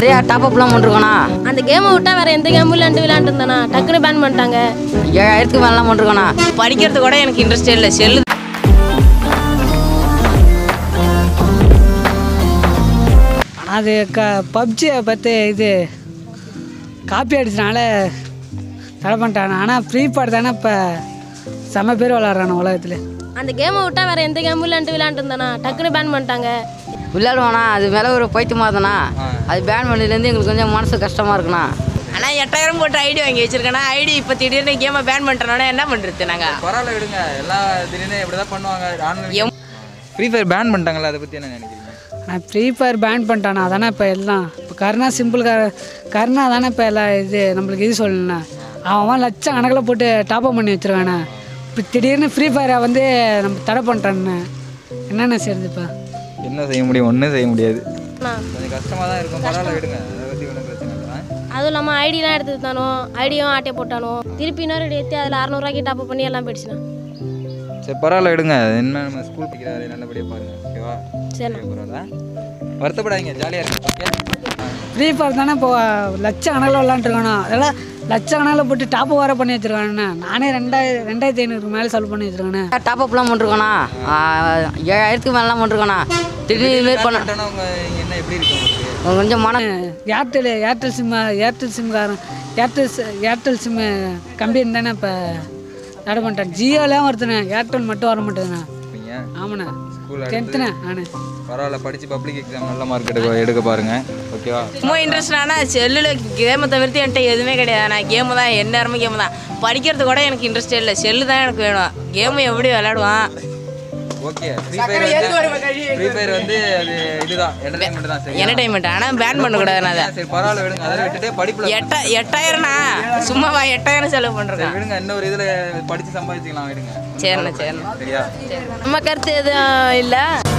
நிறையா டாப் அப்லாம் பண்ணிருக்கோண்ணா. அந்த கேமை விட்டா வேற எந்த கேமும் விளையாண்டு இருந்தானா டக்குன்னு பேன் பண்ணிட்டாங்க. 7000க்கு மேலாம் பண்ணிருக்கோண்ணா. படிக்கிறது கூட எனக்கு இன்ட்ரெஸ்டே இல்லை. செல்லு அது பப்ஜியை பற்றி இது காப்பி அடிச்சனால தடை பண்ணிட்டாங்க. ஆனால் ஃப்ரீ ஃபயர் தானே இப்போ செம்ம பேர் விளாட்றானு உலகத்தில். அந்த கேமை விட்டா வேற எந்த கேமும் விளையாண்டு இருந்தானா டக்குன்னு பேன் பண்ணிட்டாங்க. விளையாடுவாண்ணா, அது மேலே ஒரு பைத்தியமாக இருந்தாண்ணா. அது பேன் பண்ணதுலேருந்து எங்களுக்கு கொஞ்சம் மனசு கஷ்டமாக இருக்குண்ணா. ஆனால் 8000 போட்டு ஐடி வாங்கி வச்சிருக்கேன்னா ஐடி இப்போ திடீர்னு கேமை பேன் பண்ணுறோன்னா என்ன பண்ணுறது நாங்கள்? பரவாயில்ல விடுங்க, எல்லாம் திடீர்னு இப்படி தான் பண்ணுவாங்க. ஃப்ரீ ஃபயர் பேன் பண்ணிட்டாங்களா, அதை பற்றி என்ன நினைக்கிறீங்க? நான் ஃப்ரீ ஃபயர் பேன் பண்ணிட்டானா அதானே இப்போ எல்லாம். இப்போ கருணா சிம்பிள் கருணா தானே இப்போ எல்லாம் இது நம்மளுக்கு இது சொல்லணுண்ணா. அவன் லட்சம் கணக்கில் போட்டு டாப்அப் பண்ணி வச்சுருக்கானே. இப்போ திடீர்னு ஃப்ரீ ஃபயரை வந்து நம்ம தடை பண்ணிட்டான்னு என்னென்ன செய்யுது? இப்போ என்ன செய்ய முடியும்? ஒன்றும் செய்ய முடியாது. அண்ணா, கொஞ்சம் கஷ்டமாக தான் இருக்கும். பரவாயில்ல விடுங்க, அதை பற்றி ஒன்றும் பிரச்சனை இல்லை. அதுவும் இல்லாமல் ஐடிலாம் எடுத்துட்டானோ, ஐடியும் ஆட்டே போட்டானோ, திருப்பி இன்னொரு ஏற்றி அதில் 600 டாப் பண்ணி எல்லாம் போயிடுச்சுண்ணா. சரி பரவாயில்ல விடுங்க, என்ன நம்ம ஸ்கூல் படிக்கிறாரு, நல்லபடியாக பாருங்கள், ஓகேவா? சரி பரவாயில்ல, வருத்தப்படாதீங்க, ஜாலியாக இருக்கு. ஓகே, ஃப்ரீ ஃபயர் தானே இப்போ லட்சம் கணக்கில் விளாண்டுருக்கானோ. அதெல்லாம் லட்சம் கணக்கில் போட்டு டாப்பு வேறு பண்ணி வச்சுருக்கானுண்ணே. நானே 2500 மேலே செலவு பண்ணி வச்சுருக்கானே. டாப் அப்லாம் பண்ணிருக்கோண்ணா. 7000க்கு மேலாம் பண்ணிருக்கோண்ணா. திடீர்னு மாரி பண்ண என்ன எப்படி இருக்கு உங்களுக்கு? கொஞ்சம் ஏர்டெல் சிம்காரன் ஏர்டெல் சிம்மு கம்பெனி தானே இப்போ தடை பண்ணிட்டேன். ஜியோலாம் வருதுண்ணே, ஏர்டெல் மட்டும் வர மாட்டேதுண்ணே. ஆமாண்ணே, ஸ்கூல் 10th நான். பரவாயில்ல, படித்து பப்ளிக் எக்ஸாம் நல்ல மார்க் எடுக்க பாருங்க, ஓகேவா? ரொம்ப இன்ட்ரெஸ்டானா செல்லில் கேமை தவிர்த்து என்கிட்ட எதுவுமே கிடையாது. நான் கேமு தான், எந்நேரமும் கேமு தான். படிக்கிறது கூட எனக்கு இன்ட்ரெஸ்டே இல்லை. செல்லு தான் எனக்கு வேணும். கேமு எப்படி விளையாடுவான்? ஓகே, ஃப்ரீ ஃபயர் வந்து அது இதுதான் என்டர்டைன்மெண்ட் தான். சரி, என்டர்டைன்மெண்ட். ஆனால் பேன் பண்ணக்கூடாது. நான் சரி பரவாயில்ல விடுங்க, அதை விட்டுட்டு படிப்பில் 8000ண்ணா சும்மாவா 8000 செலவு பண்ணுறேன். விடுங்க, இன்னொரு இதில் படித்து சம்பாதிச்சிக்கலாம், விடுங்க. சரிண்ணா சரிண்ணா. சரியா? நம்ம கருத்து எதுவும் இல்லை.